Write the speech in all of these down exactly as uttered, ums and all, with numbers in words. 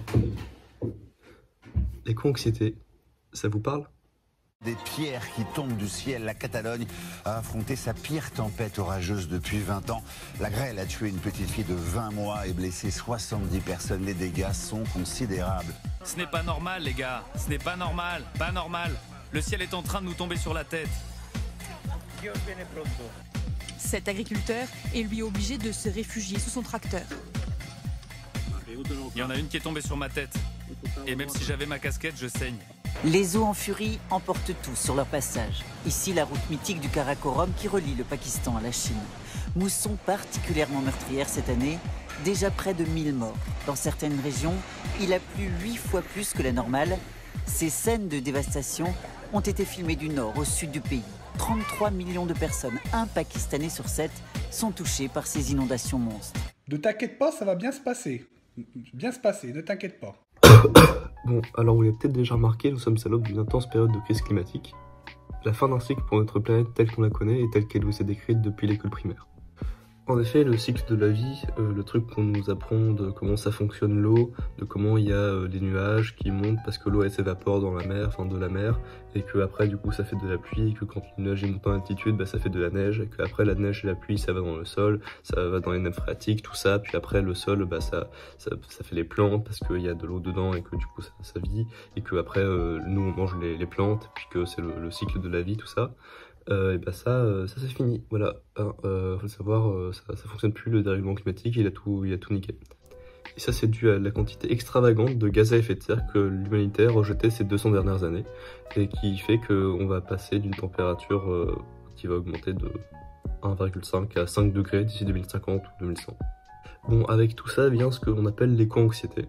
L'éco-anxiété, ça vous parle? Des pierres qui tombent du ciel, la Catalogne a affronté sa pire tempête orageuse depuis vingt ans. La grêle a tué une petite fille de vingt mois et blessé soixante-dix personnes. Les dégâts sont considérables. Ce n'est pas normal, les gars. Ce n'est pas normal. Pas normal. Le ciel est en train de nous tomber sur la tête. Cet agriculteur est lui obligé de se réfugier sous son tracteur. Il y en a une qui est tombée sur ma tête. Et même si j'avais ma casquette, je saigne. Les eaux en furie emportent tout sur leur passage. Ici, la route mythique du Karakorum qui relie le Pakistan à la Chine. Mousson particulièrement meurtrière cette année, déjà près de mille morts. Dans certaines régions, il a plu huit fois plus que la normale. Ces scènes de dévastation ont été filmées du nord au sud du pays. trente-trois millions de personnes, un Pakistanais sur sept, sont touchés par ces inondations monstres. Ne t'inquiète pas, ça va bien se passer. Bien se passer, ne t'inquiète pas. Bon, alors vous l'avez peut-être déjà remarqué, nous sommes à l'aube d'une intense période de crise climatique. La fin d'un cycle pour notre planète telle qu'on la connaît et telle qu'elle nous est décrite depuis l'école primaire. En effet, le cycle de la vie, euh, le truc qu'on nous apprend de comment ça fonctionne l'eau, de comment il y a euh, des nuages qui montent parce que l'eau elle s'évapore dans la mer, enfin de la mer, et que après du coup ça fait de la pluie, et que quand le nuage monte en altitude, bah, ça fait de la neige, et que après la neige et la pluie ça va dans le sol, ça va dans les nappes phréatiques, tout ça, puis après le sol bah ça ça, ça fait les plantes parce qu'il y a de l'eau dedans et que du coup ça, ça vit, et que après euh, nous on mange les, les plantes, puis que c'est le, le cycle de la vie, tout ça. Euh, et bah ça, euh, ça c'est fini, voilà. Hein, euh, faut le savoir, euh, ça, ça fonctionne plus, le dérèglement climatique, il a tout, il a tout niqué. Et ça c'est dû à la quantité extravagante de gaz à effet de serre que l'humanité a rejeté ces deux cents dernières années, et qui fait qu'on va passer d'une température euh, qui va augmenter de un virgule cinq à cinq degrés d'ici deux mille cinquante ou deux mille cent. Bon, avec tout ça vient ce qu'on appelle l'éco-anxiété.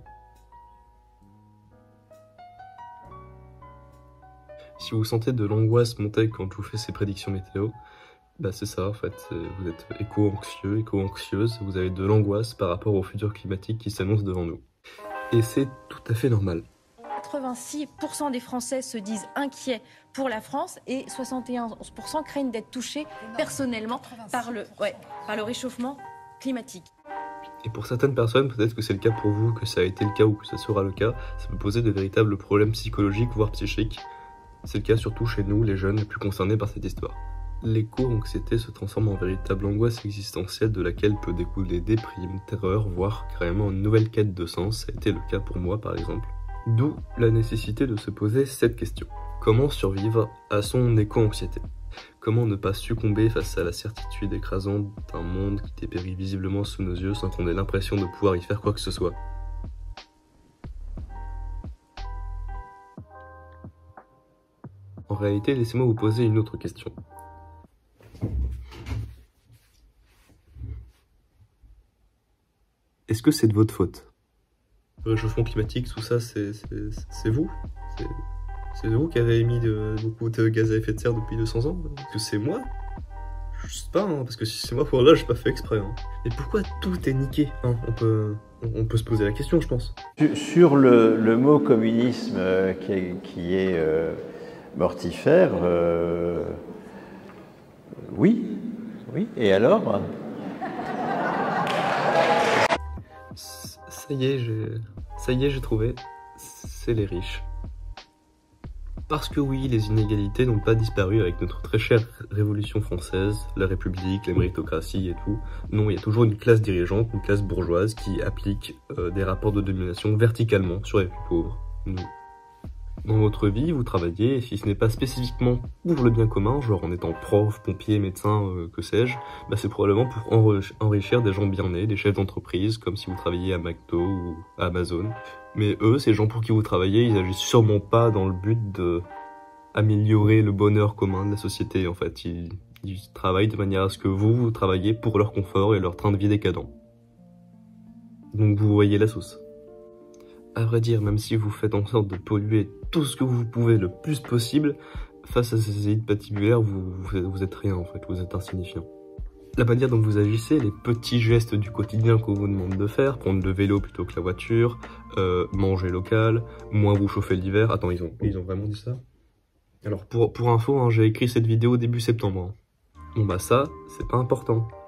Si vous sentez de l'angoisse monter quand je vous fais ces prédictions météo, bah c'est ça en fait, vous êtes éco-anxieux, éco-anxieuse, vous avez de l'angoisse par rapport au futur climatique qui s'annonce devant nous. Et c'est tout à fait normal. quatre-vingt-six pour cent des Français se disent inquiets pour la France et soixante et onze pour cent craignent d'être touchés personnellement par le, ouais, par le réchauffement climatique. Et pour certaines personnes, peut-être que c'est le cas pour vous, que ça a été le cas ou que ça sera le cas, ça peut poser de véritables problèmes psychologiques, voire psychiques. C'est le cas surtout chez nous, les jeunes les plus concernés par cette histoire. L'éco-anxiété se transforme en véritable angoisse existentielle de laquelle peut découler déprime, terreur, voire carrément une nouvelle quête de sens. Ça a été le cas pour moi par exemple. D'où la nécessité de se poser cette question. Comment survivre à son éco-anxiété? Comment ne pas succomber face à la certitude écrasante d'un monde qui dépérit visiblement sous nos yeux sans qu'on ait l'impression de pouvoir y faire quoi que ce soit? En réalité, laissez-moi vous poser une autre question. Est-ce que c'est de votre faute? Le réchauffement climatique, tout ça, c'est vous? C'est vous qui avez émis de, beaucoup de gaz à effet de serre depuis deux cents ans? Est-ce que c'est moi? Je sais pas, hein, parce que si c'est moi, pour là, j'ai pas fait exprès. Hein. Et pourquoi tout est niqué, hein? on, peut, on, on peut se poser la question, je pense. Sur le, le mot communisme euh, qui est... Qui est euh... mortifère, euh... oui, oui, et alors? Ça y est, j'ai... ça y est, j'ai trouvé, c'est les riches. Parce que oui, les inégalités n'ont pas disparu avec notre très chère Révolution française, la République, la méritocratie et tout. Non, il y a toujours une classe dirigeante, une classe bourgeoise qui applique euh, des rapports de domination verticalement sur les plus pauvres, nous. Dans votre vie, vous travaillez, et si ce n'est pas spécifiquement pour le bien commun, genre en étant prof, pompier, médecin, euh, que sais-je, bah c'est probablement pour enrichir des gens bien nés, des chefs d'entreprise, comme si vous travailliez à McDo ou à Amazon. Mais eux, ces gens pour qui vous travaillez, ils agissent sûrement pas dans le but de améliorer le bonheur commun de la société, en fait. Ils, ils travaillent de manière à ce que vous, vous travaillez pour leur confort et leur train de vie décadent. Donc vous voyez la sauce. À vrai dire, même si vous faites en sorte de polluer tout ce que vous pouvez le plus possible, face à ces élites patibulaires, vous, vous, vous êtes rien en fait, vous êtes insignifiant. La manière dont vous agissez, les petits gestes du quotidien qu'on vous demande de faire, prendre le vélo plutôt que la voiture, euh, manger local, moins vous chauffer l'hiver. Attends, ils ont, ils ont vraiment dit ça? Alors pour, pour info, hein, j'ai écrit cette vidéo début septembre. Hein. Bon bah ça, c'est pas important.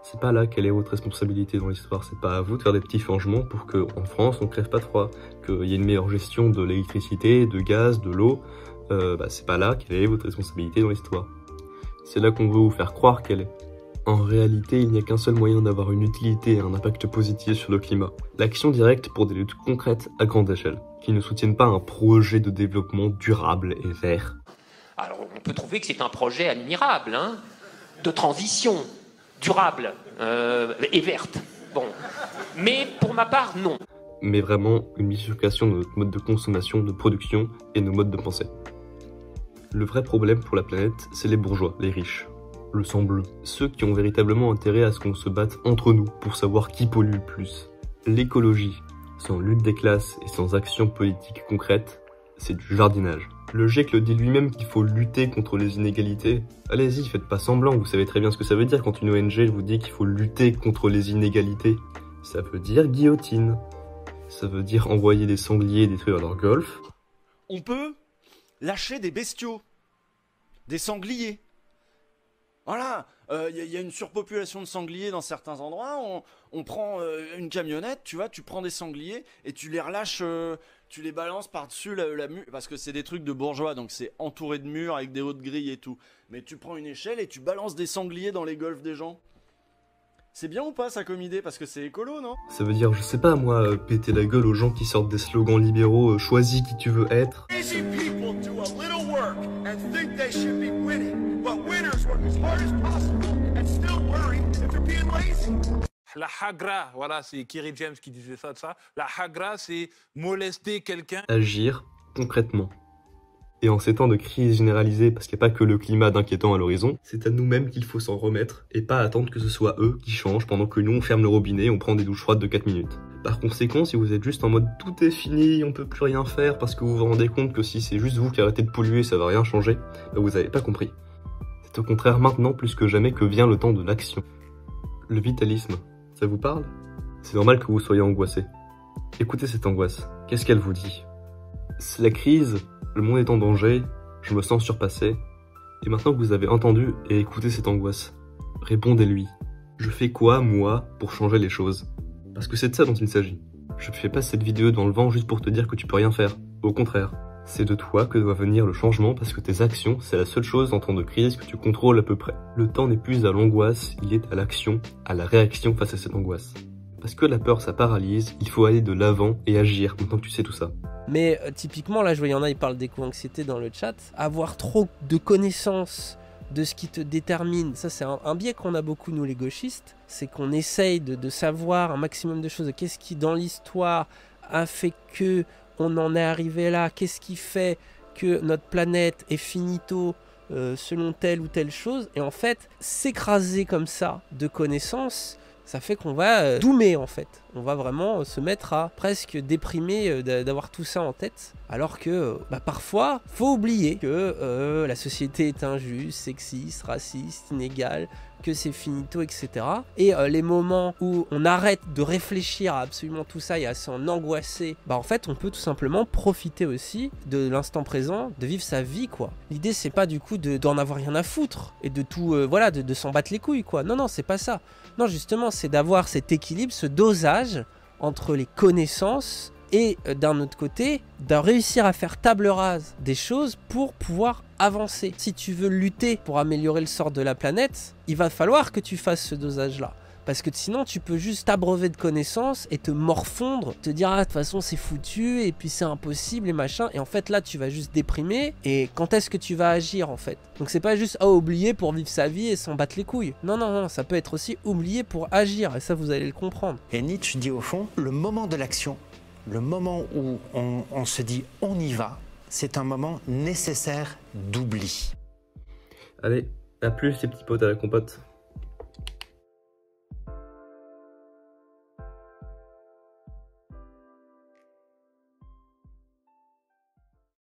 C'est pas là quelle est votre responsabilité dans l'histoire, c'est pas à vous de faire des petits changements pour qu'en France on crève pas de froid, qu'il y ait une meilleure gestion de l'électricité, de gaz, de l'eau, euh, bah c'est pas là quelle est votre responsabilité dans l'histoire. C'est là qu'on veut vous faire croire qu'elle est. En réalité, il n'y a qu'un seul moyen d'avoir une utilité et un impact positif sur le climat. L'action directe pour des luttes concrètes à grande échelle, qui ne soutiennent pas un projet de développement durable et vert. Alors on peut trouver que c'est un projet admirable, hein, de transition durable euh, et verte. Bon, mais pour ma part, non. Mais vraiment une bifurcation de notre mode de consommation, de production et nos modes de pensée. Le vrai problème pour la planète, c'est les bourgeois, les riches, le sang bleu, ceux qui ont véritablement intérêt à ce qu'on se batte entre nous pour savoir qui pollue le plus. L'écologie, sans lutte des classes et sans action politique concrète, c'est du jardinage. Le GIEC le dit lui-même qu'il faut lutter contre les inégalités. Allez-y, faites pas semblant, vous savez très bien ce que ça veut dire quand une O N G vous dit qu'il faut lutter contre les inégalités. Ça veut dire guillotine. Ça veut dire envoyer des sangliers détruire leur golf. On peut lâcher des bestiaux, des sangliers. Voilà, il euh, y, y a une surpopulation de sangliers dans certains endroits, on, on prend euh, une camionnette, tu vois, tu prends des sangliers et tu les relâches, euh, tu les balances par-dessus la, la mur, parce que c'est des trucs de bourgeois, donc c'est entouré de murs avec des hautes grilles et tout. Mais tu prends une échelle et tu balances des sangliers dans les golfs des gens. C'est bien ou pas ça comme idée, parce que c'est écolo, non? Ça veut dire, je sais pas moi, euh, péter la gueule aux gens qui sortent des slogans libéraux, euh, choisis qui tu veux être. La hagra, voilà, c'est Kerry James qui disait ça de ça. La hagra, c'est molester quelqu'un. Agir concrètement. Et en ces temps de crise généralisée, parce qu'il n'y a pas que le climat d'inquiétant à l'horizon, c'est à nous-mêmes qu'il faut s'en remettre, et pas attendre que ce soit eux qui changent pendant que nous on ferme le robinet et on prend des douches froides de quatre minutes. Par conséquent, si vous êtes juste en mode tout est fini, on peut plus rien faire parce que vous vous rendez compte que si c'est juste vous qui arrêtez de polluer, ça va rien changer, bah vous avez pas compris. C'est au contraire maintenant plus que jamais que vient le temps de l'action. Le vitalisme, ça vous parle? C'est normal que vous soyez angoissé. Écoutez cette angoisse, qu'est-ce qu'elle vous dit? C'est la crise, le monde est en danger, je me sens surpassé. Et maintenant que vous avez entendu et écouté cette angoisse, répondez-lui. Je fais quoi, moi, pour changer les choses? Parce que c'est de ça dont il s'agit. Je ne fais pas cette vidéo dans le vent juste pour te dire que tu peux rien faire. Au contraire, c'est de toi que doit venir le changement parce que tes actions, c'est la seule chose en temps de crise que tu contrôles à peu près. Le temps n'est plus à l'angoisse, il est à l'action, à la réaction face à cette angoisse. Parce que la peur, ça paralyse, il faut aller de l'avant et agir maintenant que tu sais tout ça. Mais euh, typiquement, là, je vois, il y en a, ils parlent d'éco-anxiété dans le chat. Avoir trop de connaissances de ce qui te détermine, ça c'est un, un biais qu'on a beaucoup nous les gauchistes, c'est qu'on essaye de, de savoir un maximum de choses. Qu'est-ce qui dans l'histoire a fait que on en est arrivé là? Qu'est-ce qui fait que notre planète est finito euh, selon telle ou telle chose? Et en fait, s'écraser comme ça de connaissances, ça fait qu'on va euh, doomer en fait. On va vraiment euh, se mettre à presque déprimer euh, d'avoir tout ça en tête. Alors que euh, bah, parfois, faut oublier que euh, la société est injuste, sexiste, raciste, inégale, que c'est finito, et cetera. Et euh, les moments où on arrête de réfléchir à absolument tout ça et à s'en angoisser, bah en fait on peut tout simplement profiter aussi de l'instant présent, de vivre sa vie quoi. L'idée c'est pas du coup d'en avoir rien à foutre et de tout, euh, voilà, de, de s'en battre les couilles quoi. Non non c'est pas ça. Non justement c'est d'avoir cet équilibre, ce dosage entre les connaissances et euh, d'un autre côté, de réussir à faire table rase des choses pour pouvoir avancer. Si tu veux lutter pour améliorer le sort de la planète, il va falloir que tu fasses ce dosage-là. Parce que sinon, tu peux juste t'abreuver de connaissances et te morfondre, te dire « Ah, de toute façon, c'est foutu, et puis c'est impossible, et machin. » Et en fait, là, tu vas juste déprimer. Et quand est-ce que tu vas agir, en fait? Donc, c'est pas juste « Ah, oublier pour vivre sa vie et s'en battre les couilles. » Non, non, non, ça peut être aussi oublier pour agir. Et ça, vous allez le comprendre. Et Nietzsche dit au fond, le moment de l'action, le moment où on, on se dit « on y va », c'est un moment nécessaire d'oubli. Allez, à plus les petits potes à la compote.